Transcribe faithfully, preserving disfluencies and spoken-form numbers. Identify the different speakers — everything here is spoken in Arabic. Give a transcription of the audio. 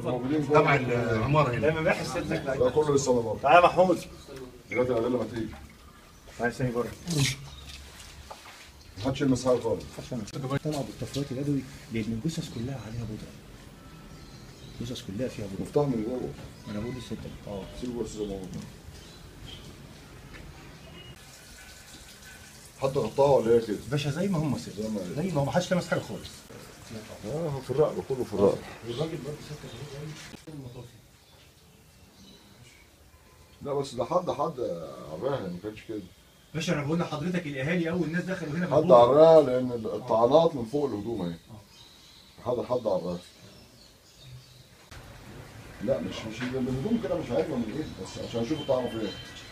Speaker 1: موجودين
Speaker 2: تبع العماره هنا.
Speaker 3: دايما بيحس سيادتك.
Speaker 1: ده كله لسه بره.
Speaker 3: تعالى يا محمود.
Speaker 1: دلوقتي الادله ما تيجي.
Speaker 3: تعالى ثاني بره.
Speaker 1: محدش يلمس حاجه خالص.
Speaker 4: طلعوا بالطفرات اليدوي لان الجثث كلها عليها بودره. الجثث كلها فيها بودره.
Speaker 1: مفتاح من جوه.
Speaker 4: انا بقول لسيادتك اه
Speaker 1: سيبه بس زي ما هو. حد غطاها ولا ايه كده؟
Speaker 4: باشا زي ما هم سيادتك
Speaker 1: زي ما هي.
Speaker 4: زي ما هو ما حدش لمس حاجه خالص.
Speaker 1: اه في الرقبه كله في الرقبه.
Speaker 4: الراجل برضه سيادتك المطافي.
Speaker 1: لا بس ده حد حد عراها ما كانش كده.
Speaker 4: باشا انا بقول لحضرتك الاهالي اول ناس دخلوا هنا
Speaker 1: حد عراها لان الطعنات من فوق الهدوم اهي. حد حد عراها. لا مش مش الهدوم كده مش عارفه من ايه بس عشان اشوف الطعنه فين.